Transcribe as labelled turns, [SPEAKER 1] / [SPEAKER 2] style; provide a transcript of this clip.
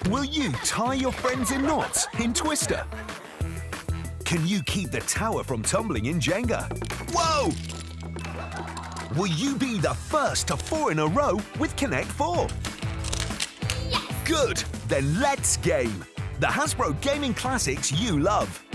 [SPEAKER 1] Will you tie your friends in knots in Twister? Can you keep the tower from tumbling in Jenga? Whoa! Will you be the first to 4 in a row with Connect 4?
[SPEAKER 2] Yes!
[SPEAKER 1] Good! Then let's game! The Hasbro gaming classics you love.